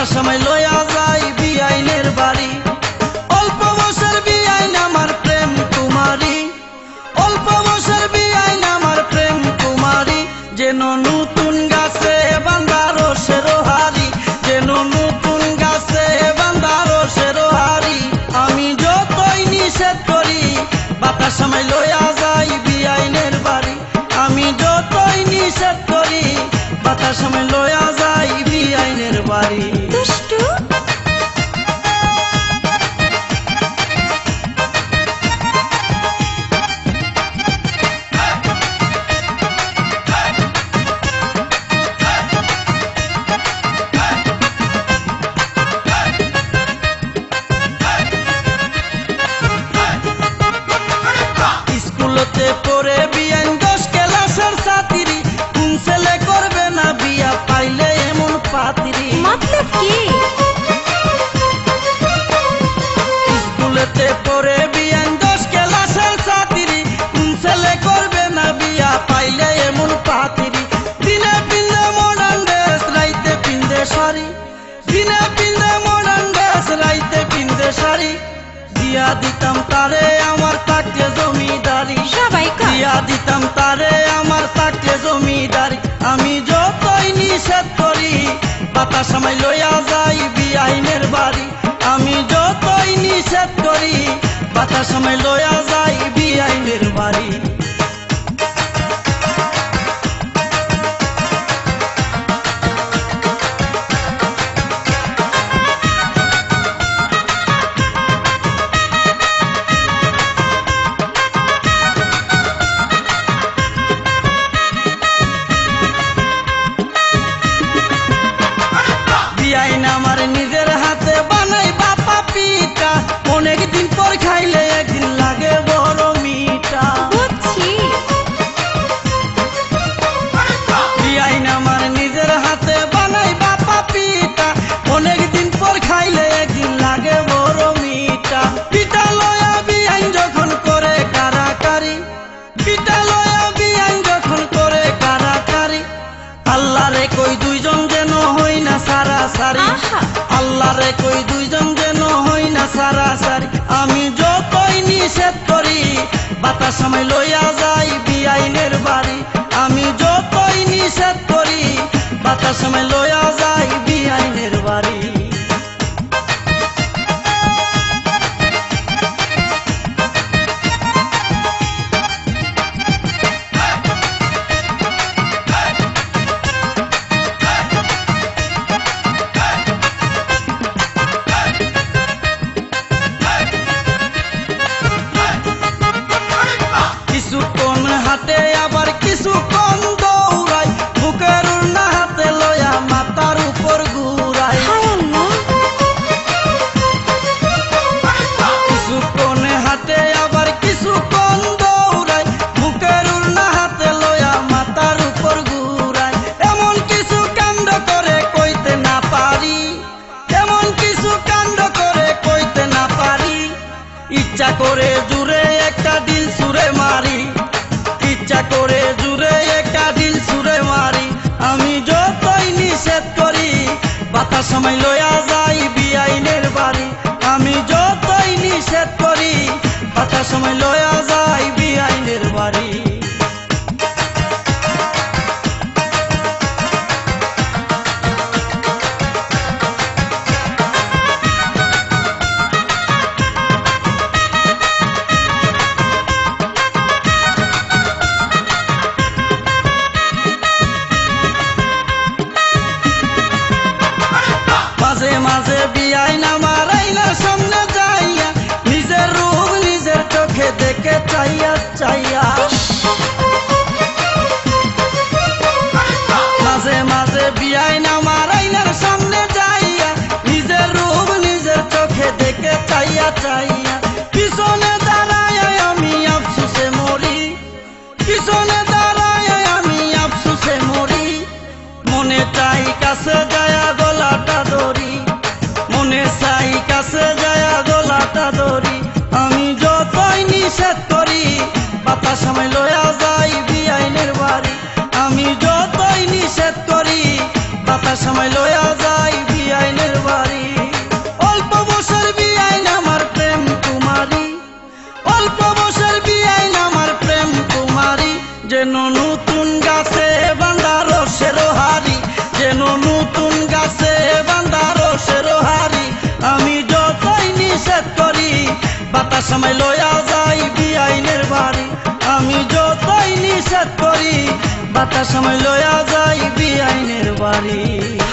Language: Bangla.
বাতাস সময় লয়া যাই বিয়াইনের বাড়ি। অল্প বছর বিয়াইন আমার প্রেম কুমারী, অল্প বছর বিয়াইন আমার প্রেম কুমারী। যেন নতুন গাছে বান্ধা রসের হারি, যেন নতুন গাছে বান্ধা রসের হারি। আমি যতই নিষেধ করি বাতাস সময় লয়া যাই বিয়াইনের বাড়ি। আমি যতই নিষেধ করি বাতাস সময় লয়া যাই বিয়াইনের বাড়ি। দুষ্টু স্কুলতে পড়ে বিয়াইন 10 ক্লাসের ছাত্রী, কোন ছেলে করবে না বিয়া পাইলে এমন পাত্রী। मतलब কি? স্কুলেতে পড়ে বিয়াইন 10 ক্লাসের ছাত্রী, কোন ছেলে করবে না বিয়া পাইলে এমন পাত্রী। দিনে পিন্ধে মডার্ন ড্রেস, রাইতে পিন্ধে শাড়ি, দিনে পিন্ধে মডার্ন ড্রেস, রাইতে পিন্ধে শাড়ি। দিয়া দিতাম তারে আমার থাকলে জমিদারি, সবাই কয়। দিয়া দিতাম তারে আমার থাকলে জমিদারি। আমি যতই নিষেধ করি বাতাস সময় লইয়া যাই বিয়াইনের বাড়ি। আমি যতই নিষেধ করি বাতাস সময় লইয়া যাই বিয়াইনের বাড়ি। বিয়াইন আমার নিজের হাতে বানাই বাপা পিঠা, অনেক দিন পর খাইলে একদিন লাগে বড় মিঠা। বুঝছি বিয়াইন আমার নিজের হাতে বানাই বাপা পিঠা, অনেক দিন পর খাইলে একদিন লাগে বড় মিঠা। পিঠা লয়া বিয়াইন যখন করে কারাকারি, পিঠা লয়া বিয়াইন যখন করে কারাকারি। আল্লাহ রে কই দুইজন যেন হই না সারাসারি, আহা। আল্লাহ রে কই দুইজন যেন হই না সারাসারি। আমি যতই নিষেধ করি বাতাস সময় লইয়া যাই বিয়াইনের বাড়ি। আমি যতই নিষেধ করি বাতাস সময় লইয়া যাই বিয়াইনের বাড়ি। কিছুক্ষণ হাতে আবার কিছুক্ষণ দৌড়াই, বুকের উড়না হাতে লয়া মাথার উপর ঘুরাই। হায় আল্লাহ কিছুক্ষণ হাতে আবার কিছুক্ষণ দৌড়াই, বুকের উড়না হাতে লয়া মাথার উপর ঘুরাই। এমন কিছু কাণ্ড করে কইতে না পারি, এমন কিছু কাণ্ড করে কইতে না পারি। ইচ্ছা করে জুড়ে একটা দিল সুরে মারি, ইচ্ছা করে জুড়ে একটা দিল সুরে মারি। আমি যতই নিষেধ করি বাতাস সময় লয়া যাই বিয়াইনের বাড়ি। আমি যতই নিষেধ করি বাতাস সময় লয়া যাই বিয়াইনের বাড়ি। মাঝে মাঝে বিয়াইন আমার আইনার সামনে যাইয়া, নিজের রূপ নিজের চোখে দেখে চাইয়া চাইয়া। মাঝে মাঝে বিয়াইন আমার আইনার সামনে যাইয়া, নিজের রূপ নিজের চোখে দেখে চাইয়া চাইয়া। পিছনে দাঁড়ায় আমি আফসোসে মরি, পিছনে দাঁড়ায় আমি আফসোসে মরি। মনে চাই কাছে যায়া গলাটা ধরি, মনে চাই কাছে যায়া গলাটা ধরি। আমি যতই নিষেধ করি বাতাস সময় লয়া যাই বিয়াইনের বাড়ি। আমি যতই নিষেধ করি বাতাস সময় লয়া যাই বিয়াইনের বাড়ি। অল্প বছর বিয়াইন আমার প্রেম কুমারী, অল্প বছর বিয়াইন আমার প্রেম কুমারী, যেন নতুন গাছে বাঁধা রসের হাড়ি, যেন নতুন গাছে বাঁধা রসের হাড়ি। আমি যতই নিষেধ করি বাতাস আমায় লয়া যাই বিয়াইনের বাড়ি, আমি যতই নিষেধ করি বাতাস আমায় লয়া যাই বিয়াইনের বাড়ি।